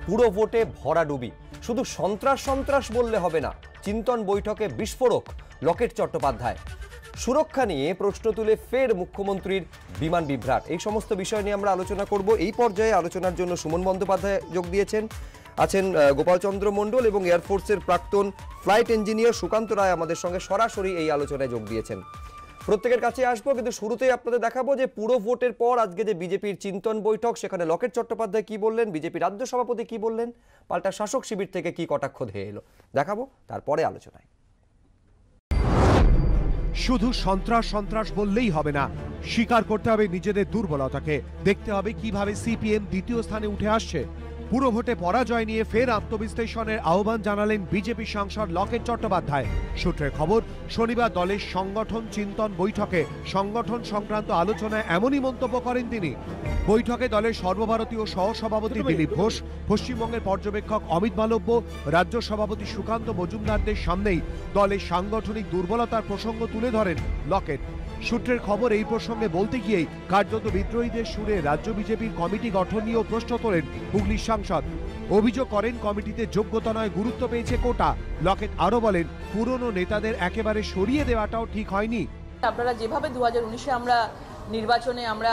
পুরো ভোটে ভরাডুবি। শুধু সন্ত্রাস সন্ত্রাস বললে হবে না, চিন্তন বৈঠকে বিস্ফোরক লকেট চট্টোপাধ্যায়। সুরক্ষা নিয়ে প্রশ্ন তুলে ফের মুখ্যমন্ত্রীর বিমান বিভ্রাট। এই সমস্ত বিষয় নিয়ে আমরা আলোচনা করব। এই পর্যায়ে আলোচনার জন্য সুমন বন্দ্যোপাধ্যায় যোগ দিয়েছেন, আছেন গোপাল চন্দ্র মণ্ডল এবং এয়ারফোর্সের প্রাক্তন ফ্লাইট ইঞ্জিনিয়ার সুকান্ত রায় আমাদের সঙ্গে সরাসরি এই আলোচনায় যোগ দিয়েছেন। প্রত্যেকের কাছে আসবো, কিন্তু শুরুতেই আপনাদের দেখাবো যে পুরো ভোটের পর আজকে যে বিজেপির চিন্তন বৈঠক, সেখানে লকেট চট্টোপাধ্যায় কি বললেন, বিজেপি রাজ্য সভাপতি কি বললেন, পাল্টা শাসক শিবির থেকে কি কটাক্ষ ধেয়ে এলো, দেখাবো তারপরে আলোচনায়। শুধু সন্ত্রাস সন্ত্রাস বললেই হবে না, স্বীকার করতে হবে নিজেদের দুর্বলতাকে। দেখতে হবে কিভাবে সিপিএম দ্বিতীয় স্থানে উঠে আসছে। পুরো ভোটে পরাজয় নিয়ে ফের আত্মবিশ্লেষণের আহ্বান জানালেন বিজেপি সাংসদ লকেট চট্টোপাধ্যায়। সূত্রের খবর, শনিবার দলের সংগঠন চিন্তন বৈঠকে সংগঠন সংক্রান্ত আলোচনায় এমনই মন্তব্য করেন তিনি। বৈঠকে দলের সর্বভারতীয় সহসভাপতি দিলীপ ঘোষ, পশ্চিমবঙ্গের পর্যবেক্ষক অমিত মালব্য, রাজ্য সভাপতি সুকান্ত মজুমদারদের সামনেই দলের সাংগঠনিক দুর্বলতার প্রসঙ্গ তুলে ধরেন লকেট। সূত্রের খবর, এই প্রসঙ্গে বলতে গিয়েই কার্যত বিদ্রোহীদের সুরে রাজ্য বিজেপির কমিটি গঠন নিয়েও প্রশ্ন তোলেন হুগলির সাংসদ। অভিযোগ করেন কমিটিতে যোগ্যতা নয়, গুরুত্ব পেয়েছে কোটা। লকেট আরো বলেন, পুরনো নেতাদের একেবারে সরিয়ে দেওয়াটাও ঠিক হয়নি। আপনারা যেভাবে 2019-এ আমরা নির্বাচনে আমরা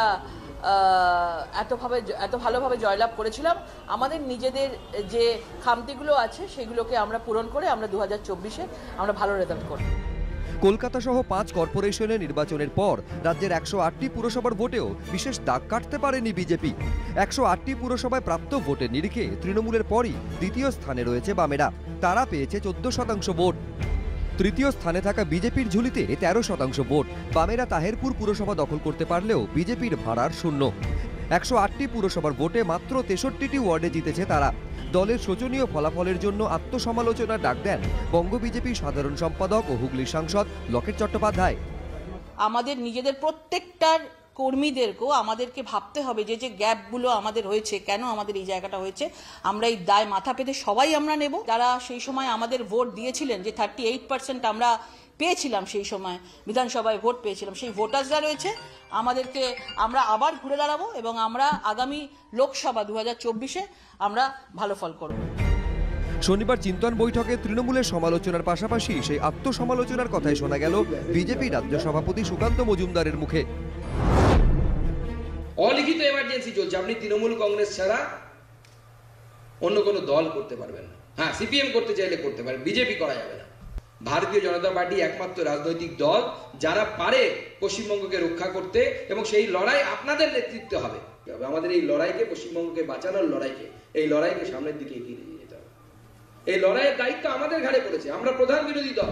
এত ভালোভাবে জয়লাভ করেছিলাম, আমাদের নিজেদের যে খামতিগুলো আছে সেগুলোকে আমরা পূরণ করে আমরা 2024-এ আমরা ভালো রেজাল্ট করব। কলকাতা সহ 5 কর্পোরেশনের নির্বাচনের পর রাজ্যের 108টি পুরসভার ভোটেও বিশেষ দাগ কাটতে পারেনি বিজেপি। 108টি পুরসভায় প্রাপ্ত ভোটের নিরিখে তৃণমূলের পরই দ্বিতীয় স্থানে রয়েছে বামেরা। তারা পেয়েছে 14% ভোট। তৃতীয় স্থানে থাকা বিজেপির ঝুলিতে 13% ভোট। বামেরা তাহেরপুর পুরসভা দখল করতে পারলেও বিজেপির ভাড়ার শূন্য। 108টি পুরসভার ভোটে মাত্র 63টি ওয়ার্ডে জিতেছে তারা। দলের শোচনীয় ফলাফলের জন্য আত্মসমালোচনার ডাক দেন বঙ্গ বিজেপির সাধারণ সম্পাদক ও হুগলির সাংসদ লকেট চট্টোপাধ্যায়। আমাদের নিজেদের প্রত্যেকটার কর্মীদেরকেও আমাদেরকে ভাবতে হবে যে যে গ্যাপগুলো আমাদের হয়েছে, কেন আমাদের এই জায়গাটা হয়েছে, আমরা এই দায় মাথা পেতে সবাই আমরা নেব। যারা সেই সময় আমাদের ভোট দিয়েছিলেন, যে 38% আমরা পেয়েছিলাম সেই সময় বিধানসভায় ভোট পেয়েছিলাম, সেই ভোটার্সরা রয়েছে, আমরা আবার ঘুরে দাঁড়াবো এবং আমরা আগামী লোকসভা 2024-এ আমরা ভালো ফল করব। শনিবার চিন্তন বৈঠকে তৃণমূলের সমালোচনার পাশাপাশি সেই আত্মসমালোচনার কথাই শোনা গেল বিজেপি রাজ্য সভাপতি সুকান্ত মজুমদারের মুখে। অলিখিত এমার্জেন্সি চলছে, আপনি তৃণমূল কংগ্রেস ছাড়া অন্য কোনো দল করতে পারবেন না। হ্যাঁ, সিপিএম করতে চাইলে করতে পারে, বিজেপি করা যাবে না। ভারতীয় জনতা পার্টি একমাত্র রাজনৈতিক দল যারা পারে পশ্চিমবঙ্গকে রক্ষা করতে, এবং সেই লড়াই আপনাদের নেতৃত্বে হবে। আমাদের এই লড়াইকে, পশ্চিমবঙ্গকে বাঁচানোর লড়াইকে, এই লড়াইকে সামনের দিকে এগিয়ে নিয়ে যেতে হবে। এই লড়াইয়ের দায়িত্ব আমাদের ঘাড়ে পড়েছে, আমরা প্রধান বিরোধী দল।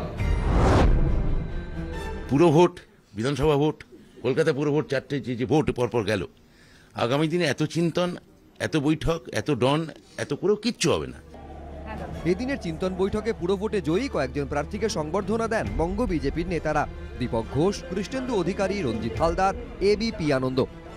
পুরো ভোট, বিধানসভা ভোট, কলকাতা পুরো ভোট, 4টে যে ভোট পরপর গেল। আগামী দিনে এত চিন্তন, এত বৈঠক, এত ডন, এত করেও কিচ্ছু হবে না। এদিনের চিন্তন বৈঠকে পুরো ভোটে জয়ী কয়েকজন প্রার্থীকে সংবর্ধনা দেন বঙ্গ বিজেপির নেতারা। দীপক ঘোষ, কৃষ্ণেন্দু অধিকারী, রঞ্জিত হালদার, এবি আনন্দ।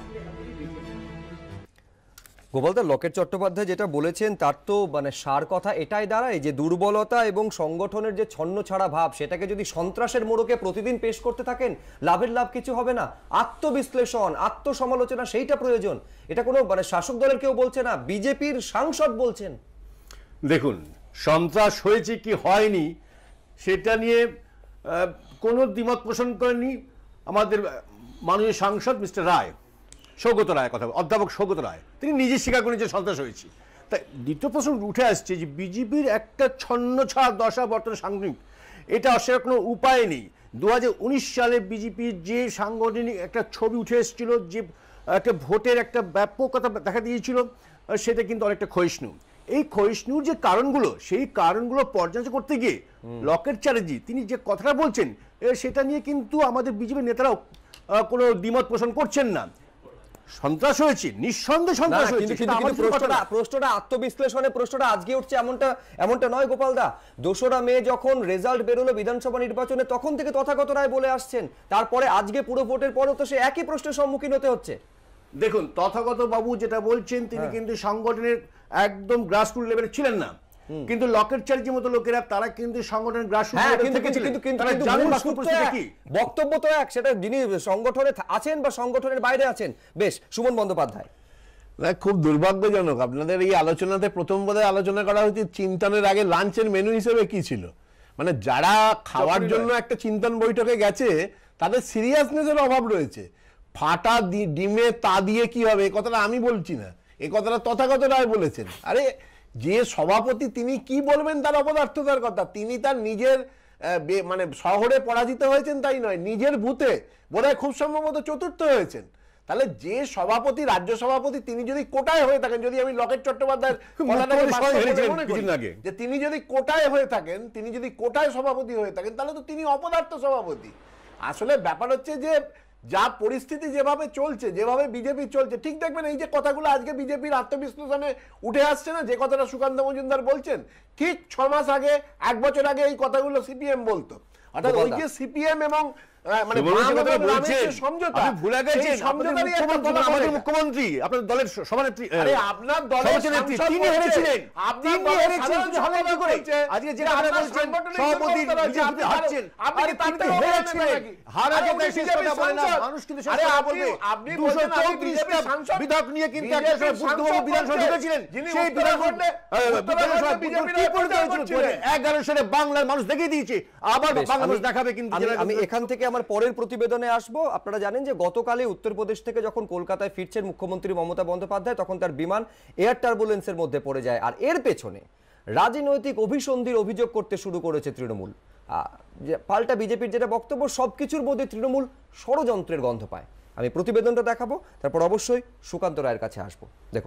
গোপালদা, লকেট চট্টোপাধ্যায় যেটা বলেছেন তার তো সার কথা এটাই দাঁড়ায় যে দুর্বলতা এবং সংগঠনের যে ছন্ন ছাড়া ভাব, সেটাকে যদি সন্ত্রাসের মোড়কে প্রতিদিন পেশ করতে থাকেন, লাভের লাভ কিছু হবে না। আত্মবিশ্লেষণ, আত্মসমালোচনা সেইটা প্রয়োজন। এটা কোনো শাসক দলের কেউ বলছে না, বিজেপির সাংসদ বলছেন। দেখুন, সন্ত্রাস হয়েছে কি হয়নি সেটা নিয়ে কোনো দ্বিমত পোষণ করেনি আমাদের মাননীয় সাংসদ মিস্টার রায়, সৌগত রায় কথা, অধ্যাপক সৌগত রায়। তিনি নিজে স্বীকার করেন যে সন্ত্রাস হয়েছে। তাই দ্বিতীয় প্রশ্ন উঠে আসছে যে বিজেপির একটা ছন্ন ছাড়া দশা বর্তমানে সাংগঠনিক, এটা অস্বীকার কোনো উপায় নেই। 2019 সালে বিজেপির যে সাংগঠনিক একটা ছবি উঠে এসেছিল, যে একটা ভোটের একটা ব্যাপকতা দেখা দিয়েছিল, সেটা কিন্তু অনেকটা ক্ষয়িষ্ণু। এই ক্ষয়িষ্ণুর যে কারণগুলো, সেই কারণগুলো পর্যালোচনা করতে গিয়ে লকেট চ্যাটার্জি তিনি যে কথাটা বলছেন, সেটা নিয়ে কিন্তু আমাদের বিজেপির নেতারাও কোনো দ্বিমত পোষণ করছেন না। সন্ত্রাস হয়েছে, নিঃসন্দেহে সন্ত্রাস হয়েছে। প্রশ্নটা আত্মবিশ্লেষণে প্রশ্নটা আজকে উঠছে এমনটা নয় গোপালদা। 2রা মে যখন রেজাল্ট বেরোলো বিধানসভা নির্বাচনে, তখন থেকে তথাগত রায় বলে আসছেন, তারপরে আজকে পুরো ভোটের পরও তো সে একই প্রশ্নের সম্মুখীন হতে হচ্ছে। দেখুন, তথাগত বাবু যেটা বলছেন, তিনি কিন্তু সংগঠনের একদম গ্রাসরুট লেভেলে ছিলেন না, কিন্তু লকেট চ্যাটার্জির মতো লোকেরা তারা কিন্তু সংগঠনের গ্রাসরুট লেভেল থেকে ছিলেন। বক্তব্য তো এক, সেটা যিনি সংগঠনে আছেন বা সংগঠনের বাইরে আছেন। বেশ, সুমন বন্দ্যোপাধ্যায়। না, খুব দুর্ভাগ্যজনক আপনাদের এই আলোচনাতে প্রথম বোধহয় আলোচনা করা হয়েছে চিন্তনের আগে লাঞ্চের মেনু হিসেবে কি ছিল। মানে যারা খাওয়ার জন্য একটা চিন্তন বৈঠকে গেছে তাদের সিরিয়াসনেসের অভাব রয়েছে। ফাটা ডিমে তা দিয়ে কি হবে, এ কথাটা আমি বলছি না, এ কথাটা তথাগত রায় বলেছেন। আরে যে সভাপতি তিনি কি বলবেন তার অপদার্থতার কথা। তিনি তার নিজের মানে শহরে পরাজিত হয়েছেন তাই নয়, নিজের বুথে বোধহয় খুব সম্ভবত চতুর্থ হয়েছেন। তাহলে যে সভাপতি, রাজ্য সভাপতি, তিনি যদি কোটায় হয়ে থাকেন, যদি আমি লকেট চট্টোপাধ্যায়ের যে তিনি যদি কোটায় হয়ে থাকেন, তিনি যদি কোটায় সভাপতি হয়ে থাকেন, তাহলে তো তিনি অপদার্থ সভাপতি। আসলে ব্যাপার হচ্ছে যে যা পরিস্থিতি যেভাবে চলছে, যেভাবে বিজেপি চলছে, ঠিক দেখবেন এই যে কথাগুলো আজকে বিজেপির আত্মবিশ্লেষণে উঠে আসছে না, যে কথাটা সুকান্ত মজুমদার বলছেন, ঠিক 6 মাস আগে, 1 বছর আগে এই কথাগুলো সিপিএম বলতো। অর্থাৎ ওই যে সিপিএম এবং মানে মুখ্যমন্ত্রী আপনার দলের সভানেত্রী, আপনার দলের তিনি হেরেছিলেন, বিধায়ক নিয়ে কিন্তু বিধানসভা ঢুকেছিলেন, সেই বিধানসভা 11 সালে বাংলার মানুষ দেখিয়ে দিয়েছে, আবার বাংলাদেশ দেখাবে। কিন্তু আমি এখান থেকে আমার পরের প্রতিবেদনে আসবো। আপনারা জানেন যে গতকালই উত্তরপ্রদেশ থেকে যখন কলকাতায় ফিরছেন মুখ্যমন্ত্রী মমতা বন্দ্যোপাধ্যায়, তখন তার বিমান এয়ার টার্বুলেন্সের মধ্যে পড়ে যায়। আর এর পেছনে রাজনৈতিক অভিসন্ধির অভিযোগ করতে শুরু করেছে তৃণমূল। পাল্টা বিজেপির যেটা বক্তব্য, সবকিছুর মধ্যে তৃণমূল ষড়যন্ত্রের গন্ধ পায়। আমি প্রতিবেদনটা দেখাবো, তারপর অবশ্যই সুকান্ত রায়ের কাছে আসবো। দেখুন,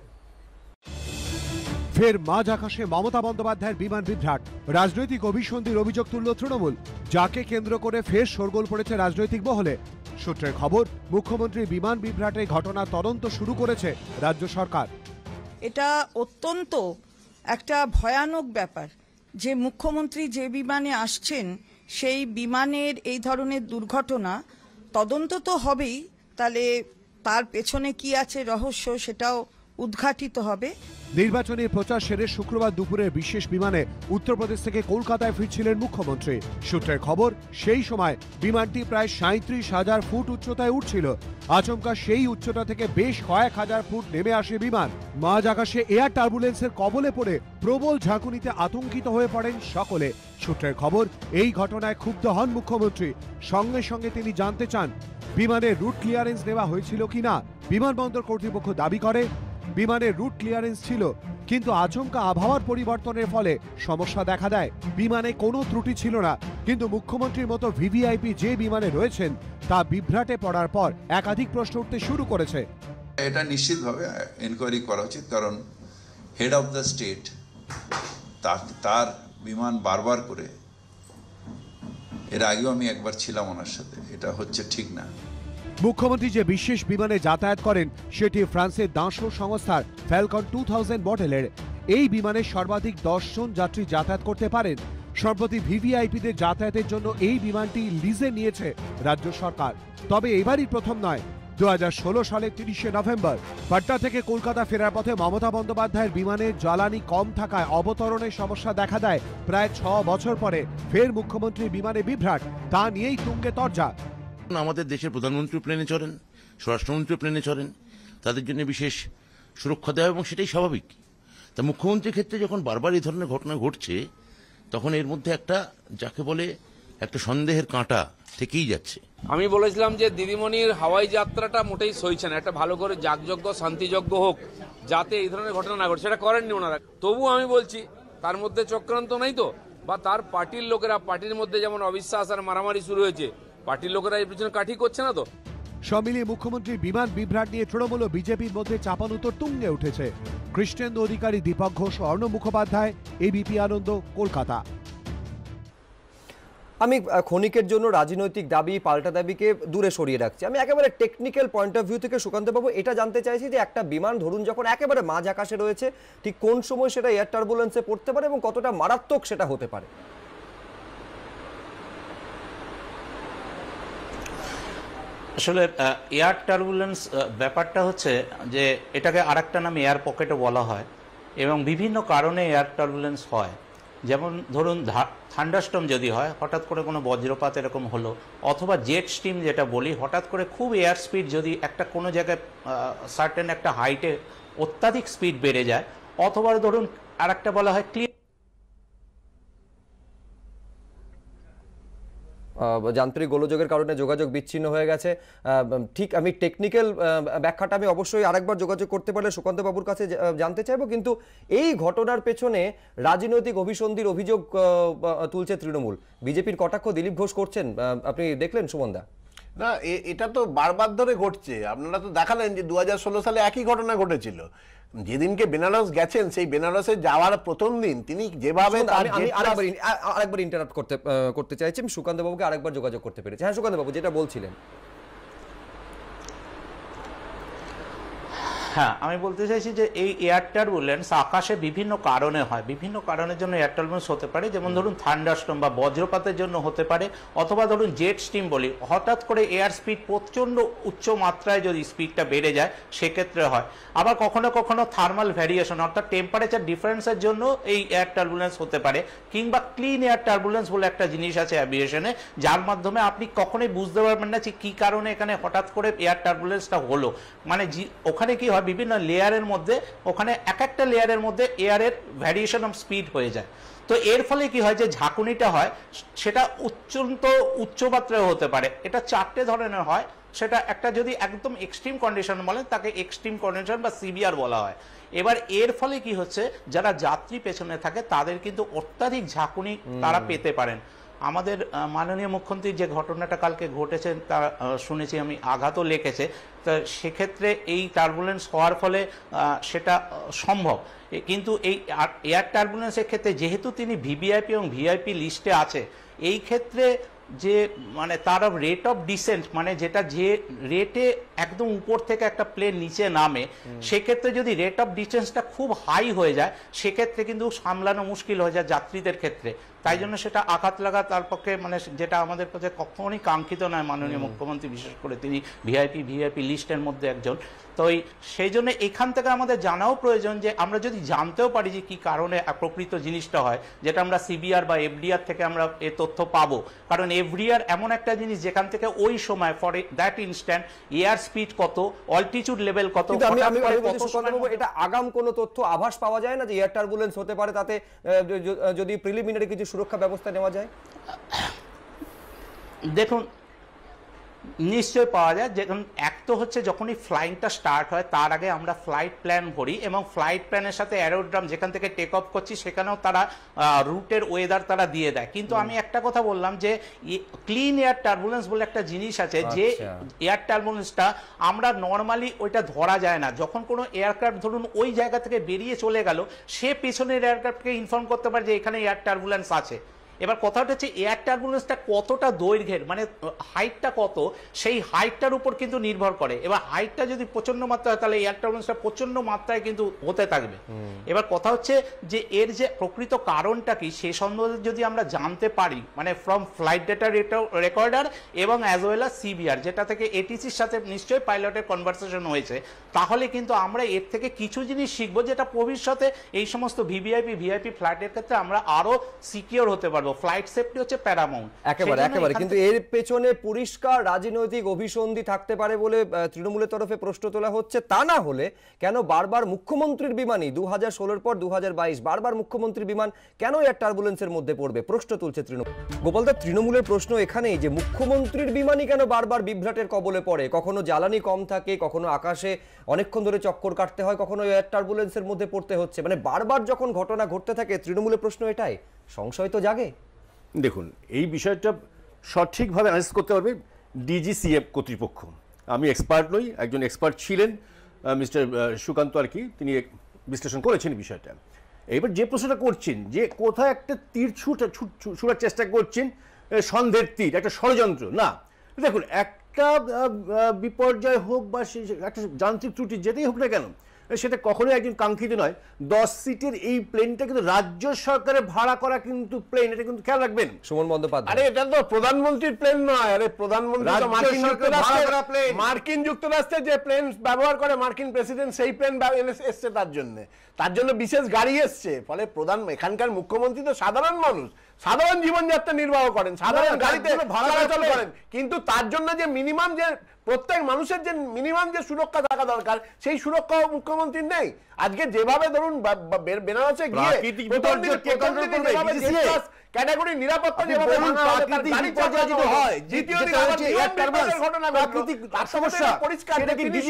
ফের মাঝ আকাশে মমতা বন্দ্যোপাধ্যায়ের বিমান বিভ্রাট, রাজনৈতিক অভিসন্ধির অভিযোগ তুলল তৃণমূল, যাকে কেন্দ্র করে ফের শোরগোল পড়েছে রাজনৈতিক মহলে। সূত্রের খবর, মুখ্যমন্ত্রী বিমান বিভ্রাটের ঘটনা তদন্ত শুরু করেছে রাজ্য সরকার। এটা অত্যন্ত একটা ভয়ানক ব্যাপার যে মুখ্যমন্ত্রী যে বিমানে আসছেন সেই বিমানের এই ধরনের দুর্ঘটনা তদন্ত তো হবেই, তাহলে তার পেছনে কি আছে রহস্য সেটাও উদ্ঘাটিত হবে। নির্বাচনী প্রচার সেরে শুক্রবার দুপুরে বিশেষ বিমানে উত্তরপ্রদেশ থেকে কলকাতায় ফিরছিলেন মুখ্যমন্ত্রী। সূত্রের খবর, সেই সময় বিমানটি প্রায় 37,000 ফুট উচ্চতায় উঠছিল। আচমকা সেই উচ্চতা থেকে বেশ কয়েক হাজার ফুট নেমে আসে বিমান। মাঝ আকাশে এয়ার টার্বুলেন্সের কবলে পড়ে প্রবল ঝাঁকুনিতে আতঙ্কিত হয়ে পড়েন সকলে। সূত্রের খবর, এই ঘটনায় ক্ষুব্ধ হন মুখ্যমন্ত্রী। সঙ্গে সঙ্গে তিনি জানতে চান বিমানের রুট ক্লিয়ারেন্স নেওয়া হয়েছিল কিনা। বিমানবন্দর কর্তৃপক্ষ দাবি করে বিমানের রুট ক্লিয়ারেন্স ছিল, কিন্তু আচমকা আবহাওয়ার পরিবর্তনের ফলে সমস্যা দেখা দেয়। বিমানে কোনো ত্রুটি ছিল না, কিন্তু মুখ্যমন্ত্রীর মতো ভিভিআইপি যে বিমানে রয়েছেন তা বিভ্রাটে পড়ার পর একাধিক প্রশ্ন উঠতে শুরু করেছে। এটা নিশ্চিতভাবে এনকোয়ারি করা উচিত, কারণ হেড অফ দ্য স্টেট তার বিমান বারবার করে, এর আগেও আমি একবার ছিলাম ওনার সাথে, এটা হচ্ছে ঠিক না। মুখ্যমন্ত্রী যে বিশেষ বিমানে যাতায়াত করেন সেটি ফ্রান্সের দাঁশো সংস্থার ফ্যালকন 2000 মডেলের। এই বিমানে সর্বাধিক 10 জন যাত্রী যাতায়াত করতে পারেন। সম্প্রতি ভিভিআইপিদের যাতায়াতের জন্য এই বিমানটি লিজে নিয়েছে রাজ্য সরকার। তবে এবারই প্রথম নয়। 2016 সালের 30শে নভেম্বর পাটনা থেকে কলকাতা ফেরার পথে মমতা বন্দ্যোপাধ্যায়ের বিমানের জ্বালানি কম থাকায় অবতরণের সমস্যা দেখা দেয়। প্রায় 6 বছর পরে ফের মুখ্যমন্ত্রীর বিমানে বিভ্রাট, তা নিয়েই তুঙ্গে তরজা। আমাদের দেশের প্রধানমন্ত্রী প্লেনে চড়েন, স্বরাষ্ট্রমন্ত্রী প্লেনে চড়েন, তাদের জন্য বিশেষ সুরক্ষা দেওয়া, এবং সেটাই স্বাভাবিক। তা মুখ্যমন্ত্রীর ক্ষেত্রে যখন বারবার এই ধরনের ঘটনা ঘটছে, তখন এর মধ্যে একটা, যাকে বলে একটা সন্দেহের কাঁটা থেকেই যাচ্ছে। আমি বলেছিলাম যে দিদিমণির হাওয়াই যাত্রাটা মোটেই সইছে না, একটা ভালো করে যাগযজ্ঞ শান্তিযজ্ঞ হোক, যাতে এই ধরনের ঘটনা না ঘটে, সেটা করেননি ওনারা। তবু আমি বলছি তার মধ্যে চক্রান্ত নাই তো, বা তার পার্টির লোকেরা, পার্টির মধ্যে যেমন অবিশ্বাস আর মারামারি শুরু হয়েছে, পার্টির লোকেরা এর পিছনে কাঠি করছে না তো। সব মিলিয়ে মুখ্যমন্ত্রীর বিমান বিভ্রাট নিয়ে তৃণমূল ও বিজেপির মধ্যে চাপানুতোর তুঙ্গে উঠেছে। কৃষ্ণেন্দু অধিকারী, দীপক ঘোষ, অর্ণব মুখোপাধ্যায়, এবিপি আনন্দ, কলকাতা। আমি ক্ষণিকের জন্য রাজনৈতিক দাবি, পাল্টা দাবিকে দূরে সরিয়ে রাখছি। আমি একেবারে টেকনিক্যাল পয়েন্ট অফ ভিউ থেকে সুকান্তবাবু এটা জানতে চাইছি যে একটা বিমান ধরুন যখন একেবারে মাঝ আকাশে রয়েছে, ঠিক কোন সময় সেটা এয়ার টার্বুলেন্সে পড়তে পারে এবং কতটা মারাত্মক সেটা হতে পারে? আসলে এয়ার টার্বুলেন্স ব্যাপারটা হচ্ছে যে এটাকে আরেকটা নাম এয়ার পকেটও বলা হয়, এবং বিভিন্ন কারণে এয়ার টার্বুলেন্স হয়। যেমন ধরুন থান্ডারস্টর্ম যদি হয়, হঠাৎ করে কোনো বজ্রপাত এরকম হলো, অথবা জেট স্ট্রিম যেটা বলি, হঠাৎ করে খুব এয়ার স্পিড যদি একটা কোনো জায়গায় সার্টেন একটা হাইটে অত্যাধিক স্পিড বেড়ে যায়, অথবা ধরুন আর একটা বলা হয় ক্লিয়ার যান্ত্রিক গোলযোগের কারণে যোগাযোগ বিচ্ছিন্ন হয়ে গেছে। ঠিক আমি টেকনিক্যাল ব্যাখ্যাটা আমি অবশ্যই আরেকবার যোগাযোগ করতে পারলে সুকান্ত বাবুর কাছে জানতে চাইবো, কিন্তু এই ঘটনার পেছনে রাজনৈতিক অভিসন্ধির অভিযোগ তুলছে তৃণমূল। বিজেপির কটাক্ষ দিলীপ ঘোষ করছেন, আপনি দেখলেন সুমনদা? না, এটা তো বারবার ধরে ঘটছে। আপনারা তো দেখালেন যে 2016 সালে একই ঘটনা ঘটেছিল। যেদিনকে বেনারস গেছেন, সেই বেনারসে যাওয়ার প্রথম দিন তিনি যেভাবে আরেকবার ইন্টারাপ্ট করতে চাইছি, আমি সুকান্ত বাবুকে আরেকবার যোগাযোগ করতে পেরেছি। হ্যাঁ সুকান্ত বাবু, যেটা বলছিলেন। হ্যাঁ, আমি বলতে চাইছি যে এই এয়ার টার্বুলেন্স আকাশে বিভিন্ন কারণে হয়, বিভিন্ন কারণের জন্য এয়ার টার্বুলেন্স হতে পারে, যেমন ধরুন থান্ডারস্টর্ম বা বজ্রপাতের জন্য হতে পারে, অথবা ধরুন জেট স্ট্রিম বলি, হঠাৎ করে এয়ার স্পিড প্রচণ্ড উচ্চ মাত্রায় যদি স্পিডটা বেড়ে যায় সেক্ষেত্রে হয়। আবার কখনো কখনো থার্মাল ভ্যারিয়েশন অর্থাৎ টেম্পারেচার ডিফারেন্সের জন্য এই এয়ার টার্বুলেন্স হতে পারে, কিংবা ক্লিন এয়ার টার্বুলেন্স বলে একটা জিনিস আছে অ্যাভিয়েশনে, যার মাধ্যমে আপনি কখনোই বুঝতে পারবেন না যে কী কারণে এখানে হঠাৎ করে এয়ার টার্বুলেন্সটা হলো। মানে ওখানে কি হয়, বিভিন্ন লেয়ারের মধ্যে, ওখানে এক একটা লেয়ারের মধ্যে এয়ারের ভ্যারিয়েশন অফ স্পিড হয়ে যায়। তো এর ফলে কি হয়, যে ঝাঁকুনিটা হয় সেটা অত্যন্ত উচ্চ মাত্রায় হতে পারে। এটা 4টে ধরনের হয়। সেটা একটা যদি একদম এক্সট্রিম কন্ডিশন বলেন তাকে এক্সট্রিম কন্ডিশন বা সিভিয়ার বলা হয়। এবার এর ফলে কি হচ্ছে, যারা যাত্রী পেছনে থাকে তাদের কিন্তু অত্যাধিক ঝাঁকুনি তারা পেতে পারেন। আমাদের মাননীয় মুখ্যমন্ত্রী যে ঘটনাটা কালকে ঘটেছে তা শুনেছি আমি, আঘাতও লেগেছে। তা সেক্ষেত্রে এই টার্বুলেন্স হওয়ার ফলে সেটা সম্ভব। কিন্তু এই এয়ার টার্বুলেন্সের ক্ষেত্রে যেহেতু তিনি ভিভিআইপি এবং ভিআইপি লিস্টে আছে, এই ক্ষেত্রে যে মানে তার রেট অফ ডিসেন্ট, মানে যেটা যে রেটে একদম উপর থেকে একটা প্লেন নিচে নামে, সেক্ষেত্রে যদি রেট অফ ডিসেন্সটা খুব হাই হয়ে যায় সেক্ষেত্রে কিন্তু সামলানো মুশকিল হয়ে যায় যাত্রীদের ক্ষেত্রে। তাই জন্য সেটা আঘাত লাগা তার পক্ষে মানে যেটা আমাদের কাছে কখনোই কাঙ্ক্ষিত নয়। মাননীয় মুখ্যমন্ত্রী বিশেষ করে তিনি ভিআইপি লিস্টের মধ্যে একজন, তো সেই জন্য এখান থেকে আমাদের জানাও প্রয়োজন যে আমরা যদি জানতেও পারি যে কি কারণে প্রকৃত জিনিসটা হয়, যেটা আমরা সিবিআর বা এফডিআর থেকে আমরা এই তথ্য পাবো। কারণ এফডিআর এমন একটা জিনিস যেখান থেকে ওই সময় for that instant air speed কত, অল্টিটিউড লেভেল কত, এটা আগাম কোনো তথ্য আভাস পাওয়া যায় না যে এয়ার টার্বুলেন্স হতে পারে, তাতে যদি প্রিলিমিনারি কিছু সুরক্ষা ব্যবস্থা নেওয়া যায়? দেখুন, নিশ্চয় পাওয়া যায়। যেমন এক তো হচ্ছে যখনই ফ্লাইটটা স্টার্ট হয় তার আগে আমরা ফ্লাইট প্ল্যান ভরি, এবং ফ্লাইট প্ল্যানের সাথে অ্যারোড্রাম যেখান থেকে টেক অফ করছি সেখানেও তারা রুটের ওয়েদার তারা দিয়ে দেয়। কিন্তু আমি একটা কথা বললাম যে ক্লিন এয়ার টার্বুলেন্স বলে একটা জিনিস আছে, যে এয়ার টার্বুলেন্সটা আমরা নর্মালি ওইটা ধরা যায় না। যখন কোনো এয়ারক্রাফট ধরুন ওই জায়গা থেকে বেরিয়ে চলে গেল, সে পেছনের এয়ারক্রাফটকে ইনফর্ম করতে পারে যে এখানে এয়ার টার্বুলেন্স আছে। এবার কথাটা হচ্ছে এয়ার টার্বুলেন্সটা কতটা দৈর্ঘ্যের, মানে হাইটটা কত, সেই হাইটটার উপর কিন্তু নির্ভর করে। এবার হাইটটা যদি প্রচন্ড মাত্রা হয় তাহলে এয়ার টার্বুলেন্সটা প্রচন্ড মাত্রায় কিন্তু হতে থাকবে। এবার কথা হচ্ছে যে এর যে প্রকৃত কারণটা কি সে সম্বন্ধে যদি আমরা জানতে পারি, মানে ফ্রম ফ্লাইট ডেটা রেকর্ডার এবং অ্যাজ ওয়েল অ্যাজ সিবিআর, যেটা থেকে এটিসির সাথে নিশ্চয়ই পাইলটের কনভারসেশন হয়েছে, তাহলে কিন্তু আমরা এর থেকে কিছু জিনিস শিখবো, যেটা ভবিষ্যতে এই সমস্ত ভিভিআইপি ফ্লাইটের ক্ষেত্রে আমরা আরো সিকিউর হতে পারবো। ফ্লাইট সেফটি হচ্ছে প্যারামাউন্ট। একেবারে কিন্তু এর পেছনে পরিষ্কার রাজনৈতিক অভিসন্ধি থাকতে পারে বলে তৃণমূলের তরফে প্রশ্ন তোলা হচ্ছে। তা না হলে কেন বারবার মুখ্যমন্ত্রীর বিমানই 2016 পর 2022 বারবার মুখ্যমন্ত্রীর বিমান কেন এয়ার টার্বুলেন্সের মধ্যে পড়বে, প্রশ্ন তুলছে তৃণমূল। গোপালদা, তৃণমূলের প্রশ্ন এখানেই যে মুখ্যমন্ত্রীর বিমানই কেন বারবার বিভ্রাটের কবলে পড়ে। কখনো জ্বালানি কম থাকে, কখনো আকাশে অনেকক্ষণ ধরে চক্কর কাটতে হয়, কখনো এয়ার টার্বুলেন্সের মধ্যে পড়তে হচ্ছে। মানে বারবার যখন ঘটনা ঘটতে থাকে তৃণমূলের প্রশ্ন এটাই, সংশয় তো জাগে। দেখুন, এই বিষয়টা সঠিকভাবে অ্যানালাইজ করতে পারবে ডিজিসিএফ কর্তৃপক্ষ। আমি এক্সপার্ট নই, একজন এক্সপার্ট ছিলেন মিস্টার সুকান্ত আর কি, তিনি বিশ্লেষণ করেছেন বিষয়টা। এবার যে প্রশ্নটা করছেন যে কোথায় একটা তীর ছুটার চেষ্টা করছেন, সন্দেহের তীর, একটা ষড়যন্ত্র না। দেখুন, একটা বিপর্যয় হোক বা একটা যান্ত্রিক ত্রুটি যেটাই হোক না কেন, সেটা কখনোই একজন কাঙ্ক্ষিত নয়। 10 সিটের এই প্লেনটা কিন্তু রাজ্য সরকারের ভাড়া করা কিন্তু প্লেন, এটা কিন্তু খেয়াল রাখবেন সুমন বন্দ্যোপাধ্যায়। আরে এটা তো প্রধানমন্ত্রীর প্লেন নয়, আরে প্রধানমন্ত্রী তো মার্কিন যুক্তরাষ্ট্রে যে প্লেন ব্যবহার করে মার্কিন প্রেসিডেন্ট, সেই প্লেন এসছে তার জন্য বিশেষ গাড়ি এসছে। ফলে এখানকার মুখ্যমন্ত্রী তো সাধারণ মানুষ, সাধারণ জীবনযাত্রা নির্বাহ করেন, সাধারণ গাড়িতে চলাচল করেন, কিন্তু তার জন্য যে মিনিমাম যে প্রত্যেক মানুষের যে মিনিমাম যে সুরক্ষা থাকা দরকার সেই সুরক্ষাও মুখ্যমন্ত্রীর নেই। আজকে যেভাবে ধরুন বেনারসে গিয়ে প্রাকৃতিক বিপর্যয় কে কন্ট্রোল করবে? BCCI ক্যাটাগরি নিরাপত্তা যেভাবে ভাঙা হবে, তার গাড়ি চাপা হয়, দ্বিতীয় দিন আবার বিমানের ঘটনা ঘটলো, তার সমস্যা পরিষ্কার।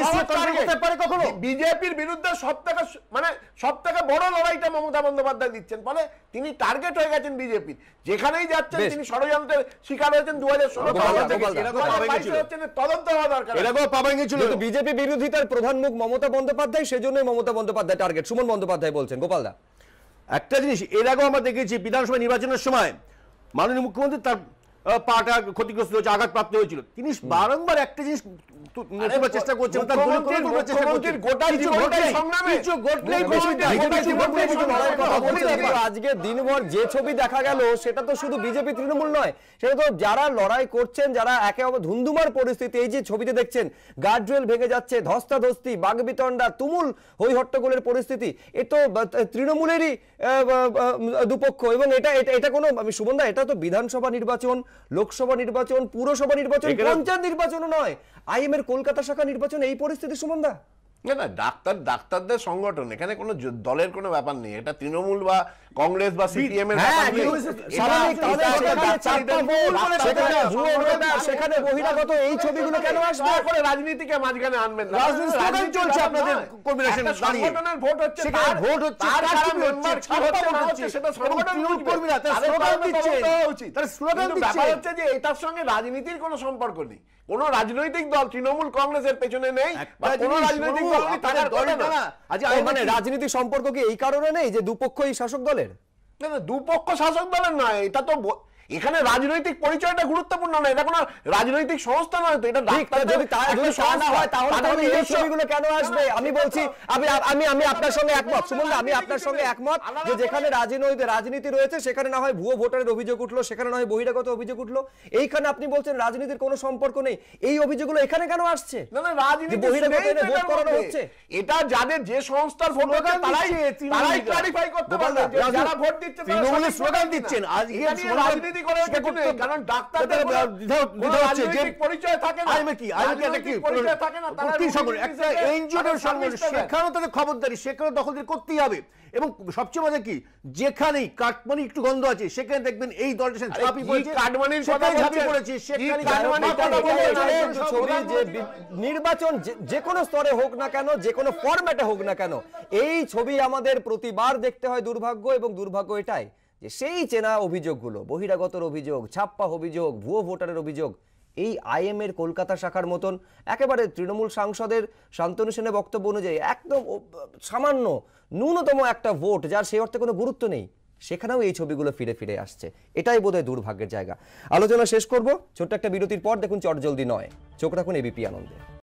বিজেপির বিরুদ্ধে সব থেকে বড় লড়াইটা মমতা বন্দ্যোপাধ্যায় দিচ্ছেন, ফলে তিনি টার্গেট হয়ে গেছেন বিজেপির। যেখানেই যাচ্ছেন তিনি ষড়যন্ত্রের শিকার হয়েছেন। 2016 তদন্ত হওয়া দরকার। বিজেপি বিরোধিতার প্রধান মুখ মমতা বন্দ্যোপাধ্যায়, সেজন্যই মমতা বন্দ্যোপাধ্যায় টার্গেট। সুমন বন্দ্যোপাধ্যায় বলছেন। গোপালদা, একটা জিনিস এর আগেও আমরা দেখেছি বিধানসভা নির্বাচনের সময় মাননীয় মুখ্যমন্ত্রী তার পাটা ক্ষতিগ্রস্ত হয়েছে, আঘাতপ্রাপ্ত হয়েছিল। তিনি বারংবার একটা জিনিস চেষ্টা করছেন, আজকে দিনভর যে ছবি দেখা গেল সেটা তো শুধু বিজেপি তৃণমূল নয়, সেটা তো যারা লড়াই করছেন, যারা একে অপর ধুন্ধুমার পরিস্থিতি। এই যে ছবিতে দেখছেন গার্ডরেল ভেঙে যাচ্ছে, ধস্তাধস্তি, বাগবিতণ্ডা, তুমুল হই হট্টগোলের পরিস্থিতি, এ তো তৃণমূলেরই দুপক্ষ। এবং এটা কোনো, আমি সুমনদা, এটা তো বিধানসভা নির্বাচন, লোকসভা নির্বাচন, পুরসভা নির্বাচন, পঞ্চায়েত নির্বাচনও নয়, আইএম এর কলকাতা শাখা নির্বাচন। এই পরিস্থিতি সুমনদা। না, ডাক্তারদের সংগঠন, এখানে কোনো দলের কোনো ব্যাপার নেই। এটা তৃণমূল বা কংগ্রেস বা সিপিএম এর ব্যাপার নেই। সেখানে বহিরাগত এই ছবিগুলো কেন আসবে? করে রাজনীতিকে মাঝখানে আনবেন না। রাজনীতি চলছে আপনাদের কর্মীরা দাঁড়িয়ে, সংগঠনের ভোট হচ্ছে, সেখানে ভোট হচ্ছে, সেটা সংগঠনের কর্মীরা তার স্লোগান দিচ্ছে, তার স্লোগান দিচ্ছে। ব্যাপার হচ্ছে যে এটার সঙ্গে রাজনীতির কোনো সম্পর্ক নেই। কোন রাজনৈতিক দল তৃণমূল কংগ্রেসের পেছনে নেই, কোন রাজনৈতিক দল মানে রাজনীতির সম্পর্ক কি এই কারণে নেই যে দুপক্ষই শাসক দলের? না, দুপক্ষ শাসক দলের নয়। এটা তো এখানে রাজনৈতিক পরিচয়টা গুরুত্বপূর্ণ নয়। এটা কোনো রাজনৈতিক সংস্থা নয়। তো এটা ছবিগুলো কেন আসবে? আমি বলছি, আমি আপনার সঙ্গে একমত সুমন, আমি আপনার সঙ্গে একমত যে যেখানে রাজনীতি রয়েছে সেখানে না হয় ভুয়ো ভোটারের অভিযোগ উঠলো, সেখানে না হয় বহিরাগত অভিযোগ উঠলো। এইখানে আপনি বলছেন রাজনীতির কোনো সম্পর্ক নেই, এই অভিযোগগুলো এখানে কেন আসছে? না, রাজনীতি ভোট করানো হচ্ছে, এটা যাদের যে সংস্থার ভোট তারাই ক্লারিফাই করতে পারবে। যারা ভোট দিচ্ছে তৃণমূলের স্লোগান দিচ্ছেন, আজকে রাজনীতি কারণ ডাক্তারদের পরিচয় থাকে না। সেখানেও তাদের খবরদারি, সেখানে দখলদারি করতেই হবে। এবং সবচেয়ে মজা কি, যেখানেই কাটমানি একটু গন্ধ আছে সেখানে দেখবেন এই দলটা নির্বাচন যে কোনো স্তরে হোক না কেন, যে কোনো ফরম্যাটে হোক না কেন, এই ছবি আমাদের প্রতিবার দেখতে হয়। দুর্ভাগ্য, এবং দুর্ভাগ্য এটাই যে সেই চেনা অভিযোগগুলো, বহিরাগতর অভিযোগ, ছাপ্পা অভিযোগ, ভুয়ো ভোটারের অভিযোগ, এই আইএম এর কলকাতা শাখার মতন একেবারে তৃণমূল সাংসদের শান্তনু সেনের বক্তব্য অনুযায়ী একদম সামান্য ন্যূনতম একটা ভোট, যার সেই অর্থে কোনো গুরুত্ব নেই, সেখানেও এই ছবিগুলো ফিরে ফিরে আসছে। এটাই বোধহয় দুর্ভাগ্যের জায়গা। আলোচনা শেষ করব ছোট্ট একটা বিরতির পর। দেখুন চটজলদি নয়, চোখ রাখুন এবিপি আনন্দে।